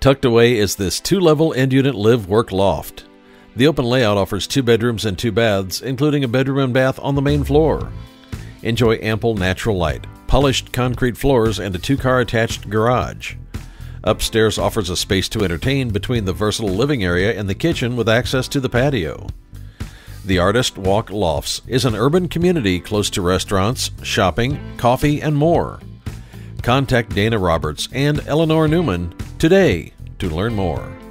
Tucked away is this 2-level end-unit live-work loft. The open layout offers 2 bedrooms and 2 baths, including a bedroom and bath on the main floor. Enjoy ample natural light, polished concrete floors, and a 2-car attached garage. Upstairs offers a space to entertain between the versatile living area and the kitchen with access to the patio. The Artist Walk Lofts is an urban community close to restaurants, shopping, coffee, and more. Contact Dana Roberts and Eleanor Newman today to learn more.